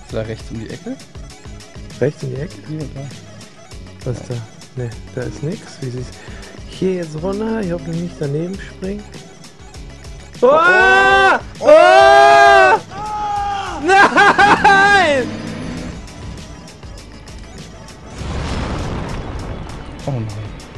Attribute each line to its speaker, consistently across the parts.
Speaker 1: Da rechts um die Ecke?
Speaker 2: Rechts in die Ecke?
Speaker 1: Hier, da.
Speaker 2: Was ist da? Ne, da ist nichts. Wie sieht's? Hier jetzt runter. Ich hoffe, du nicht daneben springen. Oh! Oh! Oh! Nein!
Speaker 1: Oh nein.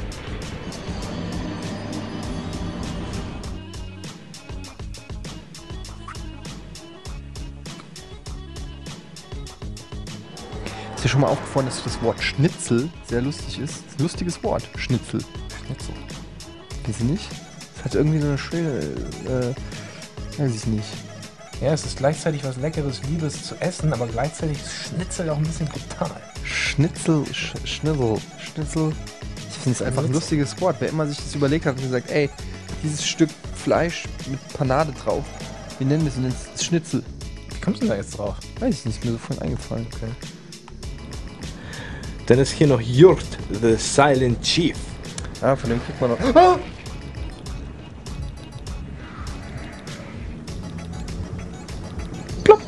Speaker 1: Ist dir schon mal aufgefallen, dass das Wort Schnitzel sehr lustig ist? Das ist ein lustiges Wort. Schnitzel. Schnitzel. Kennst du nicht? Das hat irgendwie so eine schöne, weiß ich nicht.
Speaker 2: Ja, es ist gleichzeitig was Leckeres, Liebes zu essen, aber gleichzeitig ist Schnitzel auch ein bisschen brutal.
Speaker 1: Schnitzel, Schnitzel. Ich finde es einfach ein lustiges Wort. Wer immer sich das überlegt hat und gesagt, ey, dieses Stück Fleisch mit Panade drauf, wie nennen wir es denn jetzt? Schnitzel.
Speaker 2: Wie kommst du denn da jetzt drauf?
Speaker 1: Weiß ich nicht, ist mir so vorhin eingefallen.
Speaker 2: Okay. Dann ist hier noch Jurt, the Silent Chief.
Speaker 1: Ah, von dem kriegt man noch. Ah! Plopp.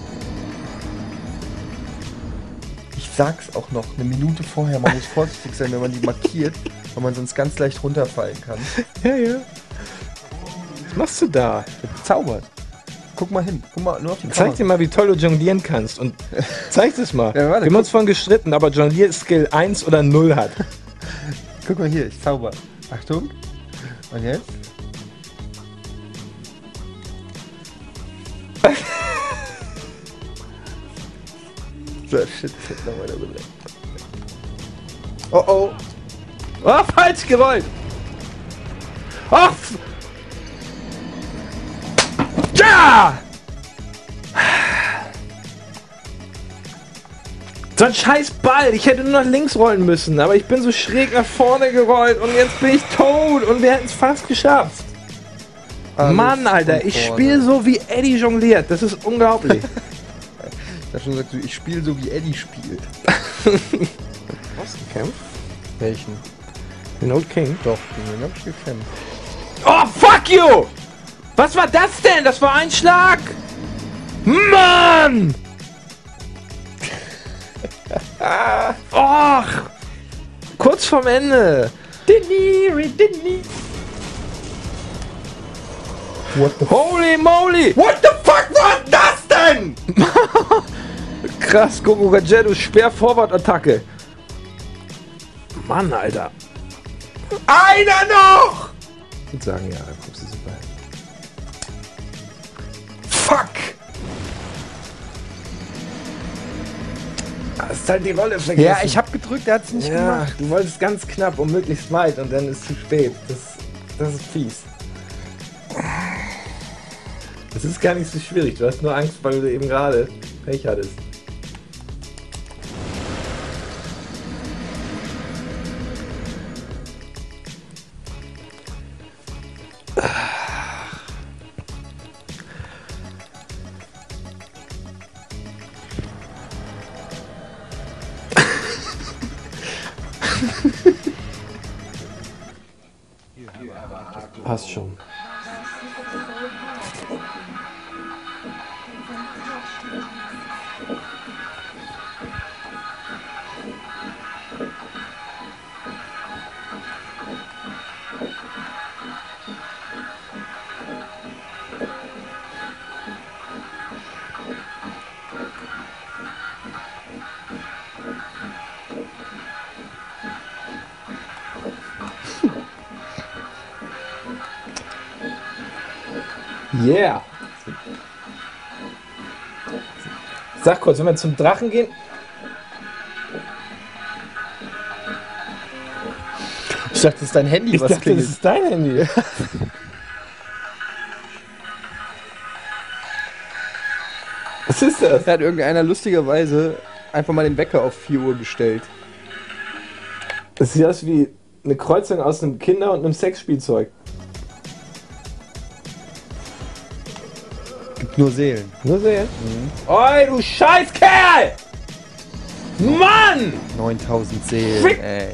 Speaker 1: Ich sag's auch noch, eine Minute vorher, man muss vorsichtig sein, wenn man die markiert, weil man sonst ganz leicht runterfallen kann.
Speaker 2: Ja, ja. Was machst du da?
Speaker 1: Bezaubert. Guck mal hin, guck mal nur auf die
Speaker 2: Zeig dir mal, wie toll du jonglieren kannst. Und zeig es mal.
Speaker 1: Ja, warte,
Speaker 2: wir haben uns vorhin gestritten, aber Jonglier-Skill 1 oder 0 hat.
Speaker 1: Guck mal hier, ich zauber. Achtung. Und jetzt? So, shit, nochmal da bitte. Oh oh.
Speaker 2: Oh, falsch gerollt. Ach! Ja! So ein scheiß Ball. Ich hätte nur nach links rollen müssen, aber ich bin so schräg nach vorne gerollt und jetzt bin ich tot und wir hätten es fast geschafft.
Speaker 1: Alles
Speaker 2: Mann, Alter,
Speaker 1: von
Speaker 2: ich
Speaker 1: vorne.
Speaker 2: spiele so wie Eddie jongliert. Das ist unglaublich.
Speaker 1: Ich hab schon gesagt, ich spiele so wie Eddie spielt.
Speaker 2: Was gekämpft?
Speaker 1: Welchen?
Speaker 2: Den Old King?
Speaker 1: Doch, den hab ich gekämpft.
Speaker 2: Oh, fuck you! Was war das denn? Das war ein Schlag! Mann! Och! Kurz vorm Ende!
Speaker 1: What the
Speaker 2: Holy moly!
Speaker 1: What the fuck war das denn?
Speaker 2: Krass, Goku Gajetto, Speer-Forward-Attacke. Mann, Alter.
Speaker 1: Einer noch!
Speaker 2: Ich würde sagen, ja, da kommst du super hin.
Speaker 1: Fuck!
Speaker 2: Das ist halt die Rolle vergessen.
Speaker 1: Ja, ich hab gedrückt, der hat's nicht
Speaker 2: Ja,
Speaker 1: gemacht.
Speaker 2: du wolltest ganz knapp und möglichst weit und dann ist zu spät. Das ist fies. Das ist gar nicht so schwierig. Du hast nur Angst, weil du eben gerade Pech hattest. Passt schon. Yeah! Sag kurz, wenn wir zum Drachen gehen.
Speaker 1: Ich dachte, das ist dein Handy,
Speaker 2: Ich
Speaker 1: was
Speaker 2: dachte,
Speaker 1: klingelt.
Speaker 2: das ist dein Handy. Was ist das?
Speaker 1: Da hat irgendeiner lustigerweise einfach mal den Wecker auf 4 Uhr gestellt.
Speaker 2: Das sieht aus wie eine Kreuzung aus einem Kinder- und einem Sexspielzeug.
Speaker 1: Gibt nur Seelen.
Speaker 2: Nur sehen. Oi, du Scheißkerl! Mann!
Speaker 1: 9000 Seelen,
Speaker 2: Fick!
Speaker 1: ey.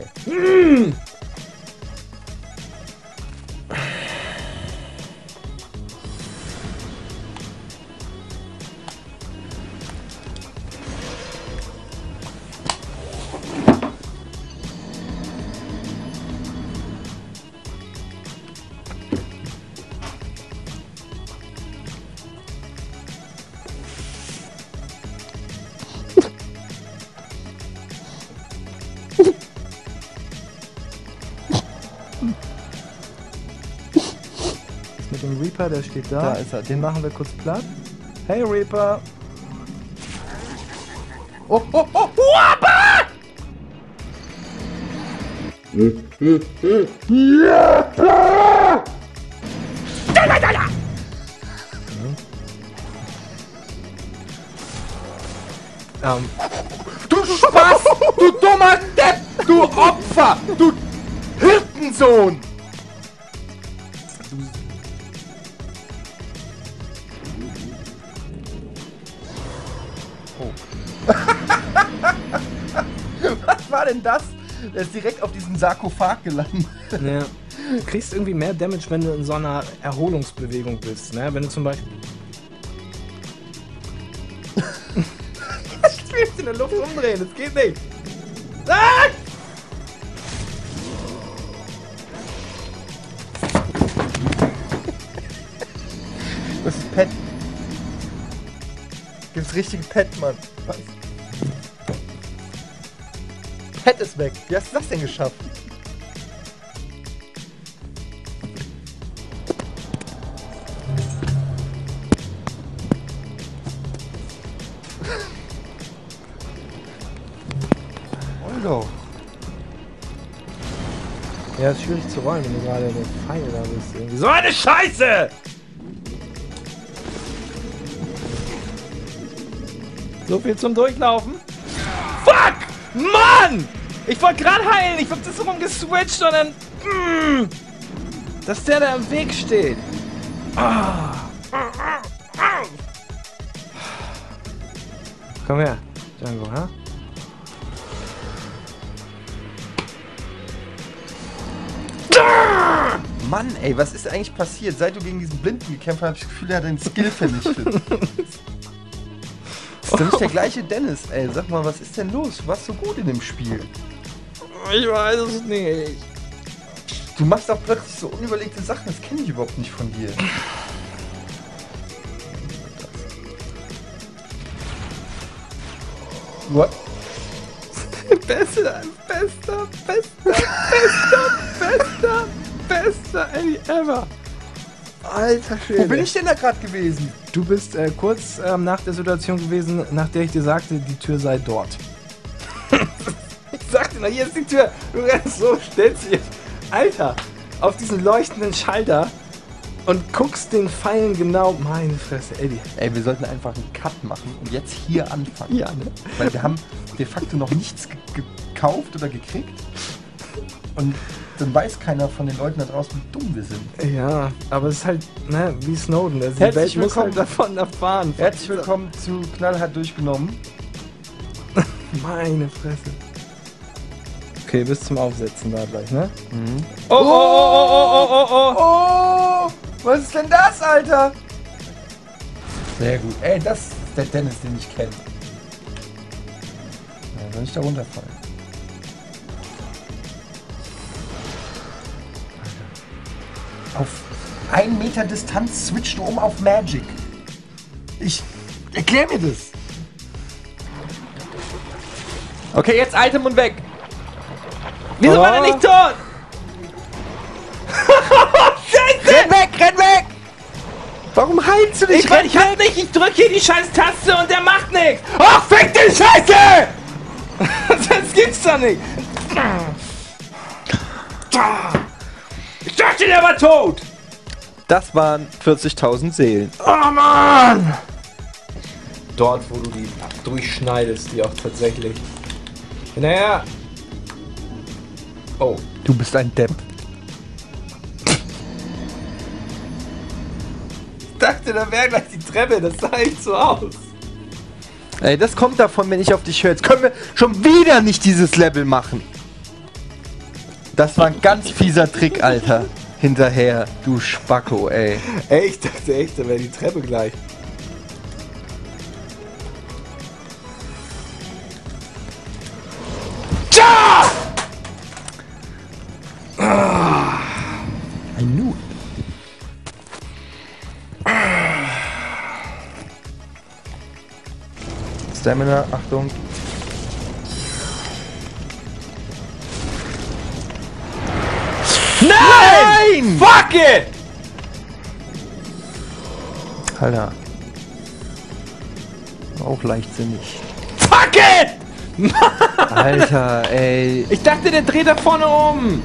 Speaker 2: mit dem Reaper, der steht da.
Speaker 1: Da ist er.
Speaker 2: Den machen wir kurz platt. Hey Reaper!
Speaker 1: Oh, oh, oh, Whopper! Du Spaß! Du dummer Depp! Du Opfer! Du Hirtensohn! Oh. Was war denn das? Der ist direkt auf diesen Sarkophag gelandet.
Speaker 2: Ja. Du kriegst irgendwie mehr Damage, wenn du in so einer Erholungsbewegung bist, ne? Wenn du zum Beispiel... Ich will in der Luft umdrehen, das geht nicht! Ah!
Speaker 1: Das ist Pet. Gibt's richtige Pet, Mann. Was? Pet ist weg. Wie hast du das denn geschafft? Alter.
Speaker 2: Ja, ist schwierig zu rollen, wenn du gerade eine Pfeil da bist. Irgendwie. So eine Scheiße! So viel zum Durchlaufen. Fuck! Mann! Ich wollte gerade heilen. Ich hab das so rumgeswitcht und dann... dass der da im Weg steht. Komm her, Django, ha?
Speaker 1: Mann, ey, was ist eigentlich passiert? Seit du gegen diesen Blinden gekämpft hast, hab ich das Gefühl, er hat deinen Skill vernichtet. Ist doch nicht der gleiche Dennis, ey. Sag mal, was ist denn los? Du warst so gut in dem Spiel.
Speaker 2: Ich weiß es nicht.
Speaker 1: Du machst auch plötzlich so unüberlegte Sachen, das kenne ich überhaupt nicht von dir. What?
Speaker 2: Bester Eddie ever. Alter Schwede.
Speaker 1: Wo bin ich denn da gerade gewesen?
Speaker 2: Du bist kurz nach der Situation gewesen, nach der ich dir sagte, die Tür sei dort. Ich sagte noch, hier ist die Tür. Du rennst so, stellst dich, Alter, auf diesen leuchtenden Schalter und guckst den Pfeilen genau. Meine Fresse, Eddie.
Speaker 1: Ey, wir sollten einfach einen Cut machen und jetzt hier anfangen.
Speaker 2: Ja, ne?
Speaker 1: Weil wir haben de facto noch nichts gekauft oder gekriegt. Und dann weiß keiner von den Leuten da draußen, wie dumm wir sind.
Speaker 2: Ja, aber es ist halt, ne, wie Snowden. Also die
Speaker 1: Herzlich
Speaker 2: Welt muss
Speaker 1: willkommen.
Speaker 2: halt davon erfahren.
Speaker 1: Herzlich willkommen zu Knallhart durchgenommen.
Speaker 2: Meine Fresse. Okay, bis zum Aufsetzen da gleich, ne?
Speaker 1: Mhm.
Speaker 2: Oh!
Speaker 1: Oh, was ist denn das, Alter? Sehr gut. Ey, das ist der Dennis, den ich kenne. Ja, soll ich da runterfallen? Auf 1 Meter Distanz switchst du um auf Magic. Erklär mir das. Okay, jetzt Item und weg.
Speaker 2: Wieso war der nicht tot? Scheiße!
Speaker 1: Renn weg! Warum heilst du dich?
Speaker 2: Ich hab nicht, ich drück hier die scheiß Taste und der macht nichts! Ach, fick den Scheiße! Das gibt's doch nicht! Ich dachte, der war tot!
Speaker 1: Das waren 40.000 Seelen.
Speaker 2: Oh Mann! Dort, wo du die durchschneidest, die auch tatsächlich. Naja. Oh.
Speaker 1: Du bist ein Depp.
Speaker 2: Ich dachte, da wäre gleich die Treppe, das sah echt so aus.
Speaker 1: Ey, das kommt davon, wenn ich auf dich höre. Jetzt können wir schon wieder nicht dieses Level machen. Das war ein ganz fieser Trick, Alter. Hinterher, du Spacko, ey.
Speaker 2: Ey, ich dachte echt, da wäre die Treppe gleich. Ja!
Speaker 1: I knew it. Stamina, Achtung.
Speaker 2: Nein! Fuck it!
Speaker 1: Alter. Auch leichtsinnig.
Speaker 2: Fuck it!
Speaker 1: Alter, ey.
Speaker 2: Ich dachte, der dreht da vorne um.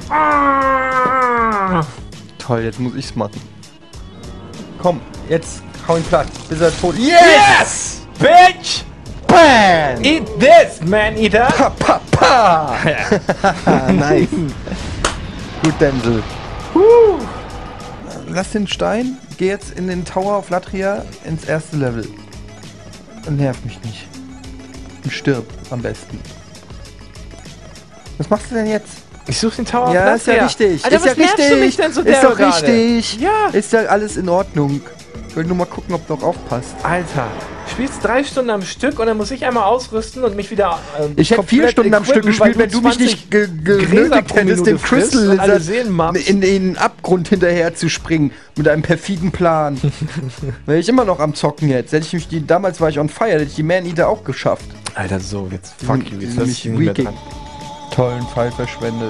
Speaker 2: Ah!
Speaker 1: Toll, jetzt muss ich's machen. Komm, jetzt hau ihn platt, bis er tot ist.
Speaker 2: Yes! Bitch!
Speaker 1: Bam!
Speaker 2: Eat this, man-eater!
Speaker 1: Pa, pa, pa! Nice. Gut, Denzel. Lass den Stein, geh jetzt in den Tower of Latria ins erste Level. Und nerv mich nicht. Und stirb am besten. Was machst du denn jetzt?
Speaker 2: Ich such den Tower
Speaker 1: Ja,
Speaker 2: auf
Speaker 1: ist ja richtig.
Speaker 2: Alter,
Speaker 1: Ist
Speaker 2: was
Speaker 1: ja
Speaker 2: nervst
Speaker 1: richtig.
Speaker 2: du mich denn so
Speaker 1: Ist doch
Speaker 2: derbe
Speaker 1: richtig.
Speaker 2: Ja.
Speaker 1: Ist ja alles in Ordnung. Ich wollte nur mal gucken, ob du auch aufpasst.
Speaker 2: Alter, du spielst 3 Stunden am Stück und dann muss ich einmal ausrüsten und mich wieder
Speaker 1: Ich hätte 4 Stunden am Stück
Speaker 2: equippen, weil
Speaker 1: gespielt, wenn du mich nicht
Speaker 2: Gräser
Speaker 1: genötigt
Speaker 2: pro
Speaker 1: hättest,
Speaker 2: Minute
Speaker 1: dem
Speaker 2: frisst
Speaker 1: Crystal
Speaker 2: und alle
Speaker 1: Lizard
Speaker 2: Seelen machst.
Speaker 1: in den Abgrund hinterher zu springen. Mit einem perfiden Plan. Wäre ich immer noch am Zocken jetzt. Damals war ich on fire, hätte ich die Man-Eater auch geschafft.
Speaker 2: Alter, so, jetzt fuck you, jetzt lass ich
Speaker 1: Mich
Speaker 2: nicht mehr
Speaker 1: Weaking.
Speaker 2: dran.
Speaker 1: Tollen Fall verschwendet.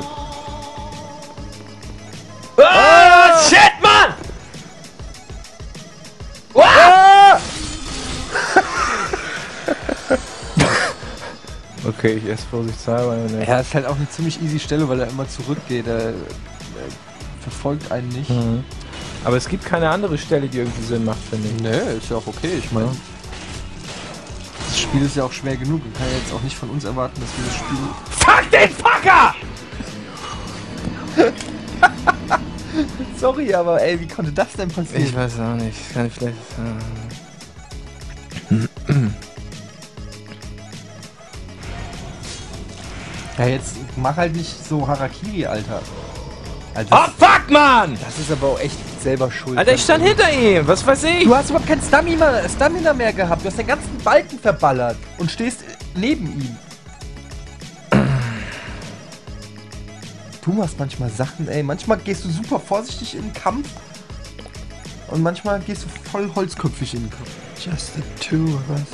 Speaker 2: Ah, shit, Mann! Okay, ich esse vorsichtshalber.
Speaker 1: Ja, ist halt auch eine ziemlich easy Stelle, weil er immer zurückgeht. Er verfolgt einen nicht.
Speaker 2: Mhm. Aber es gibt keine andere Stelle, die irgendwie Sinn macht, finde ich.
Speaker 1: Nee, ist ja auch okay. Ich meine, das Spiel ist ja auch schwer genug. Man kann ja jetzt auch nicht von uns erwarten, dass wir das Spiel...
Speaker 2: Fuck den Fucker!
Speaker 1: Sorry, aber ey, wie konnte das denn passieren?
Speaker 2: Ich weiß auch nicht. Kann ich vielleicht...
Speaker 1: Ja, jetzt mach halt nicht so Harakiri, Alter. Also
Speaker 2: Oh, fuck, Mann!
Speaker 1: das ist aber auch echt selber schuld.
Speaker 2: Alter, ich stand hinter ihm. Was weiß ich?
Speaker 1: Du hast überhaupt kein Stamina mehr gehabt. Du hast den ganzen Balken verballert und stehst neben ihm. Du machst manchmal Sachen, ey. Manchmal gehst du super vorsichtig in den Kampf und manchmal gehst du voll holzköpfig in den Kampf. Just the two of us.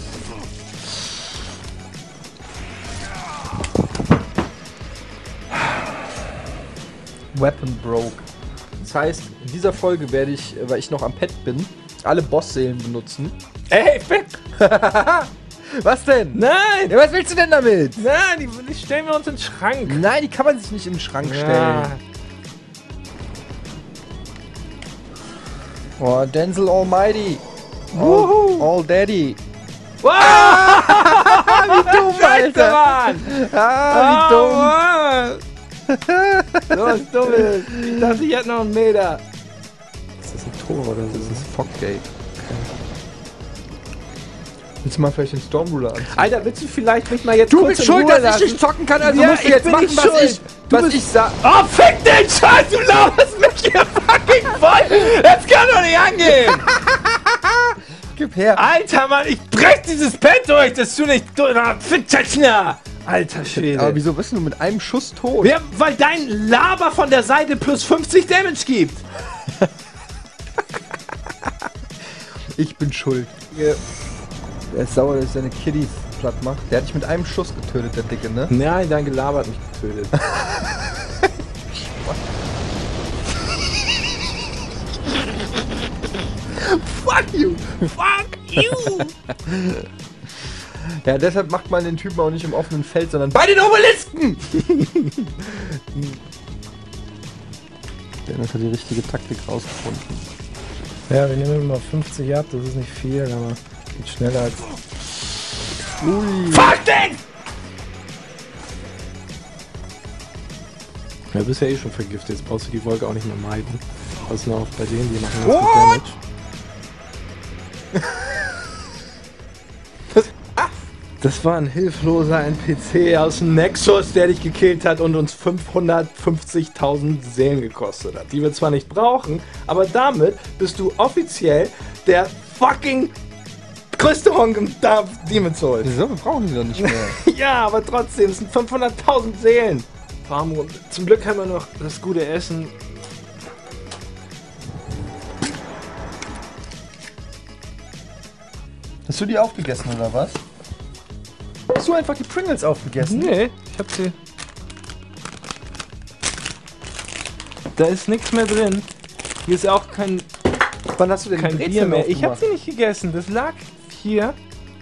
Speaker 1: Weapon broke. Das heißt, in dieser Folge werde ich, weil ich noch am Pad bin, alle Bossseelen benutzen.
Speaker 2: Ey, fick!
Speaker 1: Was denn?
Speaker 2: Nein!
Speaker 1: Ja, was willst du denn damit?
Speaker 2: Nein, die stellen wir uns in den Schrank.
Speaker 1: Nein, die kann man sich nicht im Schrank stellen. Oh, Denzel Almighty. All Daddy.
Speaker 2: Wow!
Speaker 1: Wie dumm, Alter.
Speaker 2: Mann!
Speaker 1: Ah, wie dumm.
Speaker 2: Mann! So was Dummes. Ich dachte, ich hätte noch einen Meter. Ist das ein Tor oder so?
Speaker 1: Das ist Foggate. Willst du mal vielleicht den Stormruler anziehen?
Speaker 2: Alter, willst du vielleicht mich mal jetzt
Speaker 1: Du
Speaker 2: kurz
Speaker 1: bist
Speaker 2: in
Speaker 1: schuld,
Speaker 2: Ruhe
Speaker 1: dass
Speaker 2: lassen?
Speaker 1: ich nicht zocken kann, also
Speaker 2: Ja,
Speaker 1: musst du
Speaker 2: ich
Speaker 1: jetzt
Speaker 2: bin
Speaker 1: machen,
Speaker 2: nicht
Speaker 1: was
Speaker 2: schuld.
Speaker 1: ich sag.
Speaker 2: Oh, fick den Scheiß, du laberst mich hier fucking voll! Das kann doch nicht angehen!
Speaker 1: Gib her.
Speaker 2: Alter, Mann, ich brech dieses Pad durch, dass du nicht... Alter Schwede.
Speaker 1: Aber wieso bist du mit einem Schuss tot?
Speaker 2: Ja, weil dein Laber von der Seite plus 50 Damage gibt.
Speaker 1: Ich bin schuld. Der ist sauer, dass er seine Kiddies platt macht. Der hat dich mit einem Schuss getötet, der Dicke, ne?
Speaker 2: Nein, dein Gelaber hat mich getötet.
Speaker 1: Fuck you!
Speaker 2: Fuck you!
Speaker 1: Ja, deshalb macht man den Typen auch nicht im offenen Feld, sondern bei den Obelisken! Dennis hat die richtige Taktik rausgefunden.
Speaker 2: Ja, wir nehmen immer 50 ab, das ist nicht viel, aber geht schneller als...
Speaker 1: Ui.
Speaker 2: Fuck den! Ja, du bist ja eh schon vergiftet, jetzt brauchst du die Wolke auch nicht mehr meiden. Pass nur auf bei denen, die machen ganz gut Damage. Das war ein hilfloser NPC aus dem Nexus, der dich gekillt hat und uns 550.000 Seelen gekostet hat. Die wir zwar nicht brauchen, aber damit bist du offiziell der fucking größte Honk im Demon's Souls.
Speaker 1: Wieso? Wir brauchen die doch nicht mehr.
Speaker 2: Ja, aber trotzdem, es sind 500.000 Seelen. Farmrunde. Zum Glück haben wir noch das gute Essen.
Speaker 1: Hast du die aufgegessen oder was? Hast du einfach die Pringles aufgegessen?
Speaker 2: Nee, ich hab sie. Da ist nichts mehr drin. Hier ist auch kein
Speaker 1: Wann hast du denn
Speaker 2: kein
Speaker 1: die
Speaker 2: Bier
Speaker 1: Brezeln
Speaker 2: mehr. Ich habe
Speaker 1: aufgemacht?
Speaker 2: sie nicht gegessen. Das lag hier.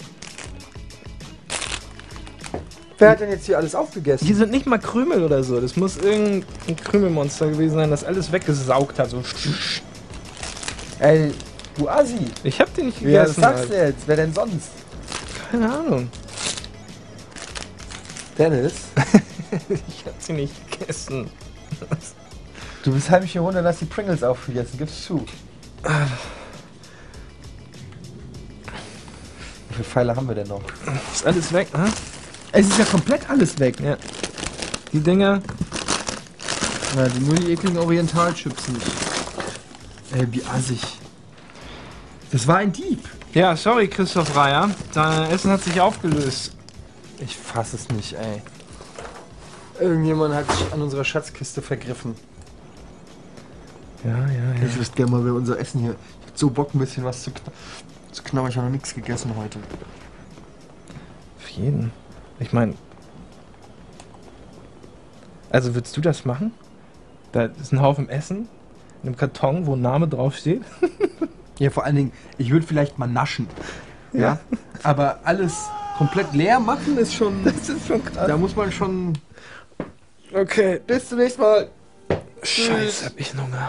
Speaker 1: Wer hat denn jetzt hier alles aufgegessen?
Speaker 2: Hier sind nicht mal Krümel oder so. Das muss irgendein Krümelmonster gewesen sein, das alles weggesaugt hat. So.
Speaker 1: Ey, du Assi.
Speaker 2: Ich hab den nicht
Speaker 1: Ja, was
Speaker 2: gegessen.
Speaker 1: sagst du
Speaker 2: Alter.
Speaker 1: jetzt? Wer denn sonst?
Speaker 2: Keine Ahnung.
Speaker 1: Dennis?
Speaker 2: Ich hab sie nicht gegessen.
Speaker 1: Du bist heimlich hier runter, lass die Pringles aufgegessen. Gib's zu. Wie viele Pfeile haben wir denn noch?
Speaker 2: Ist alles weg, ne?
Speaker 1: Es ist ja komplett alles weg.
Speaker 2: Ja. Die Dinger.
Speaker 1: Ja, nur die ekligen Orientalchips nicht. Ey, wie assig. Das war ein Dieb.
Speaker 2: Ja, sorry, Christoph Reier. Dein Essen hat sich aufgelöst.
Speaker 1: Ich fass es nicht, ey. Irgendjemand hat sich an unserer Schatzkiste vergriffen.
Speaker 2: Ja.
Speaker 1: Ich wüsste gerne mal, wer unser Essen hier... Ich hab so Bock, ein bisschen was zu knabbern. Ich habe noch nichts gegessen heute.
Speaker 2: Auf jeden. Ich meine... Also würdest du das machen? Da ist ein Haufen Essen in einem Karton, wo ein Name draufsteht.
Speaker 1: Ja, vor allen Dingen, ich würde vielleicht mal naschen. Ja. Aber alles komplett leer machen ist schon...
Speaker 2: Das ist schon krass.
Speaker 1: Da muss man schon...
Speaker 2: Okay.
Speaker 1: Bis zum nächsten Mal.
Speaker 2: Scheiße, hab ich Hunger.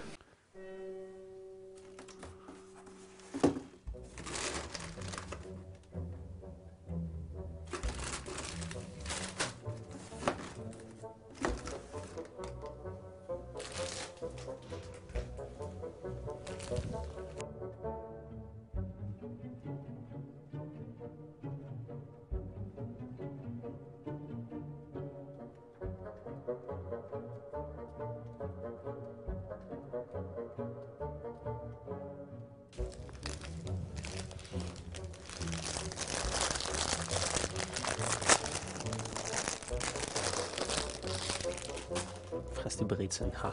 Speaker 3: Fress die Brezeln, ha.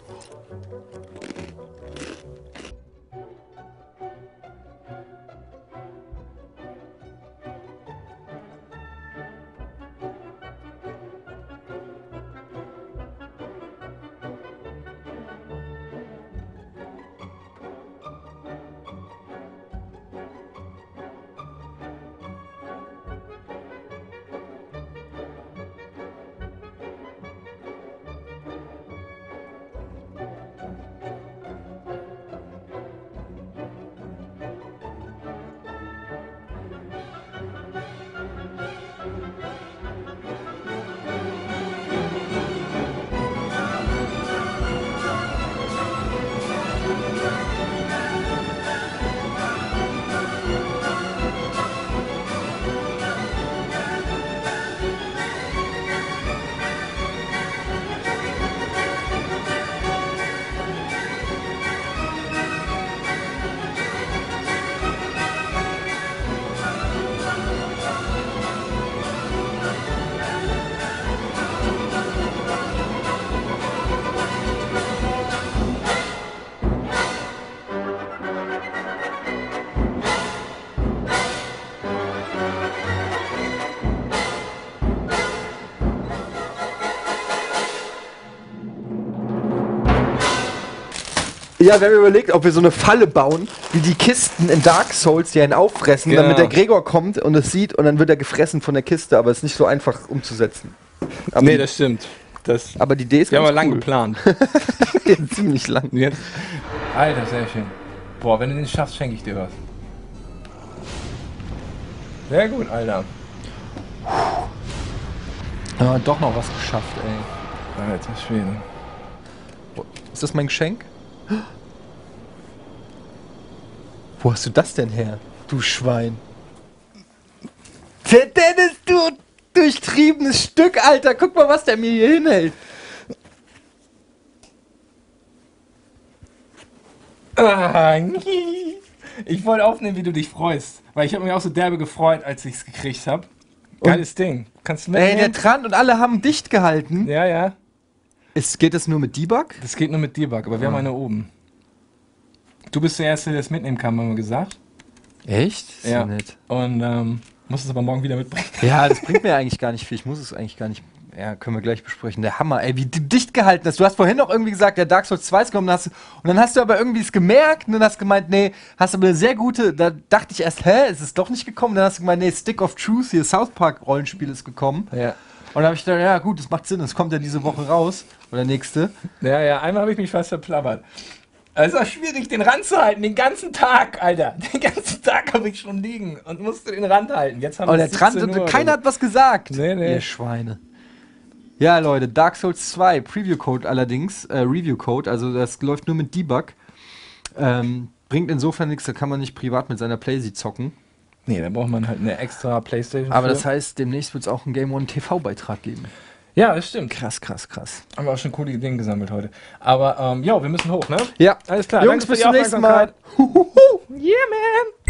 Speaker 1: Ja, wir haben überlegt, ob wir so eine Falle bauen, wie die Kisten in Dark Souls, die einen auffressen,
Speaker 2: Genau.
Speaker 1: damit der Gregor kommt und es sieht und dann wird er gefressen von der Kiste, aber es ist nicht so einfach umzusetzen. Aber
Speaker 2: Nee, das stimmt. Das
Speaker 1: aber die Idee ist
Speaker 2: wir haben
Speaker 1: ganz
Speaker 2: wir lang
Speaker 1: cool.
Speaker 2: geplant.
Speaker 1: Ziemlich lang.
Speaker 2: Jetzt. Alter, sehr schön. Boah, wenn du den schaffst, schenke ich dir was. Sehr gut, Alter.
Speaker 1: Ja, doch noch was geschafft, ey.
Speaker 2: Alter Schwede.
Speaker 1: Ist das mein Geschenk? Wo hast du das denn her, du Schwein? Der Dennis, du durchtriebenes Stück, Alter. Guck mal, was der mir hier hinhält.
Speaker 2: Ah, ich wollte aufnehmen, wie du dich freust. Weil ich habe mich auch so derbe gefreut, als ich es gekriegt habe. Geiles Ding. Kannst du
Speaker 1: Ey, der
Speaker 2: mitnehmen?
Speaker 1: Trant und alle haben dicht gehalten.
Speaker 2: Ja, ja.
Speaker 1: Geht das nur mit Debug?
Speaker 2: Das geht nur mit Debug, aber wir haben eine oben. Du bist der Erste, der es mitnehmen kann, haben wir gesagt.
Speaker 1: Echt? Das ist
Speaker 2: Ja.
Speaker 1: nett.
Speaker 2: Und musst es aber morgen wieder mitbringen.
Speaker 1: Ja, das bringt mir eigentlich gar nicht viel. Ich muss es eigentlich gar nicht Ja, können wir gleich besprechen. Der Hammer, ey, wie du dicht gehalten hast. Du hast vorhin noch irgendwie gesagt, der Dark Souls 2 ist gekommen. Und dann hast du aber irgendwie es gemerkt und dann hast gemeint, nee, hast aber eine sehr gute. Da dachte ich erst, ist es doch nicht gekommen? Dann hast du gemeint, nee, Stick of Truth, hier South Park Rollenspiel ist gekommen.
Speaker 2: Ja.
Speaker 1: Und dann habe ich gedacht, ja gut, das macht Sinn, das kommt ja diese Woche raus. Oder nächste.
Speaker 2: Ja, einmal habe ich mich fast verplappert. Es ist auch schwierig, den Rand zu halten, den ganzen Tag, Alter. Den ganzen Tag habe ich schon liegen und musste den Rand halten. Jetzt haben
Speaker 1: Oh,
Speaker 2: wir
Speaker 1: der
Speaker 2: 17
Speaker 1: Rand,
Speaker 2: Uhr
Speaker 1: keiner hat was gesagt.
Speaker 2: Nee.
Speaker 1: Ihr Schweine. Ja, Leute, Dark Souls 2, Preview-Code allerdings, Review-Code, also das läuft nur mit Debug. Bringt insofern nichts, da kann man nicht privat mit seiner Playsee zocken.
Speaker 2: Nee, da braucht man halt eine extra Playstation.
Speaker 1: Aber
Speaker 2: für.
Speaker 1: das heißt, demnächst wird es auch einen Game One TV-Beitrag geben.
Speaker 2: Ja, das stimmt.
Speaker 1: Krass.
Speaker 2: Haben wir auch schon coole Ideen gesammelt heute. Aber, wir müssen hoch, ne?
Speaker 1: Ja,
Speaker 2: Alles klar.
Speaker 1: Jungs,
Speaker 2: Danke für
Speaker 1: bis
Speaker 2: die
Speaker 1: zum nächsten Mal.
Speaker 2: Aufmerksamkeit. Yeah, man!